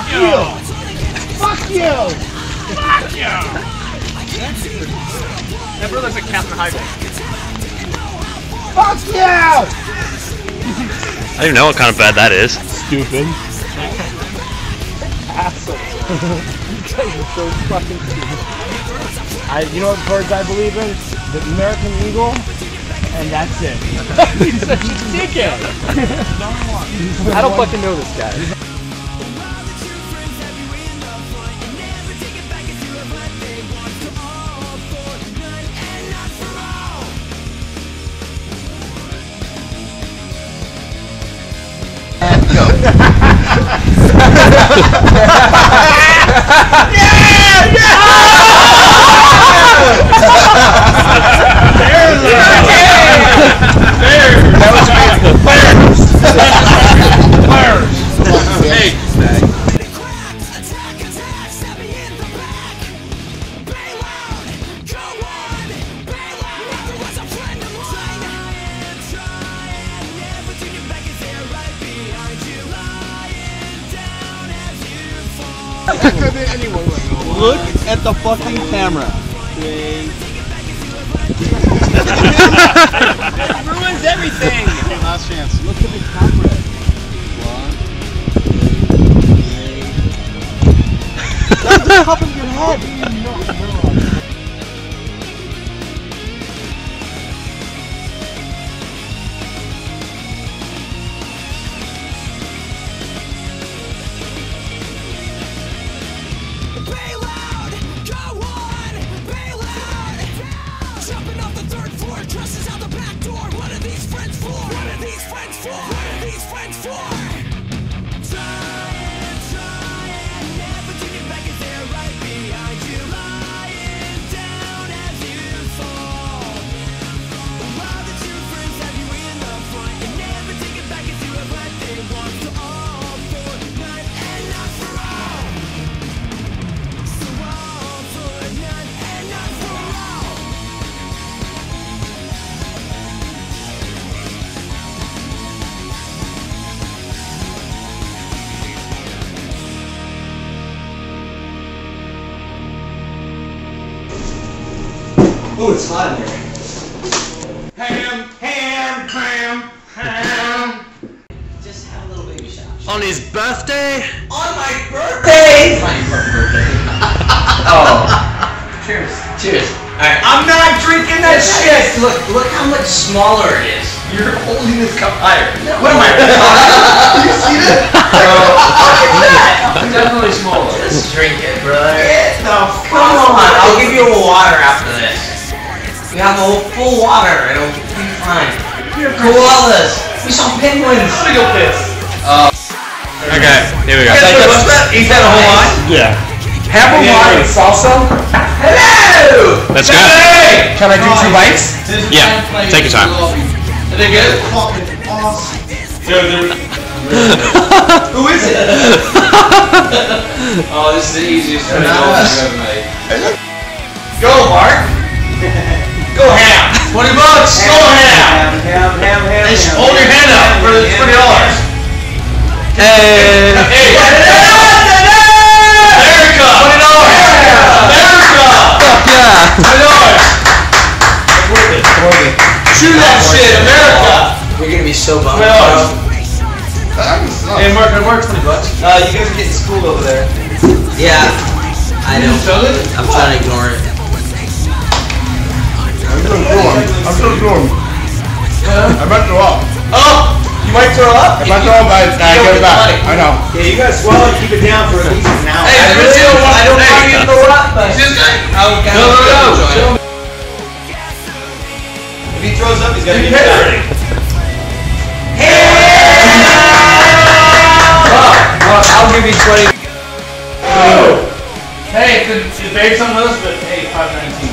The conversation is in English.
you! Fuck you! Fuck you! That brother looks like Catherine Heigl. Fuck you! I don't even know what kind of bad that is. Stupid. Asshole. You guys are so fucking stupid. You know what birds I believe in? The American eagle, and that's it. He's such a dickhead. I don't fucking know this guy. Look at the fucking camera. It ruins everything. Okay, last chance. Look at the camera. 1, 2, 3. That's the top of your head. Ooh, it's hot in here. Ham. Just have a little baby shower. On his birthday? On my birthday! It's not your birthday. Oh. Cheers. Cheers. Alright. I'm not drinking that shit! Look how much smaller it is. You're holding this cup higher. No. What am I? You see that? Look at that! I'm definitely smaller. Just drink it, brother. Get the Come on, I'll give you a water after this. You have a full water, it'll be fine. Koalas! We saw penguins! I'm gonna go piss. Okay, here we go. Eat that a whole lot? Yeah. Hammer wine and salsa? Hello! That's good. Hey! Can I do 2 bites? Yeah, take your time. Are they good? Fucking awesome. Who is it? Oh, this is the easiest thing I've ever made. Go, Mark! Go ham! 20 bucks! Go ham! Ham. Just hold your hand up for $20. Hey! Hey! America! $20! America! Fuck yeah! $20! Shoot that shit, America! We're gonna be so bummed. Hey, Mark, I work 20 bucks. You guys are getting schooled over there. Yeah, I know. I'm trying to ignore it. I'm still going. I might throw up. Oh! You might throw up? If I throw up, I get it back. I know. Yeah, you gotta swallow and keep it down for at least an hour. Hey, I don't want you to throw up, but... This guy? No. If he throws up, he's gonna get ready. Well, I'll give you 20. Hey, could you bake some of us? But hey, $5.19.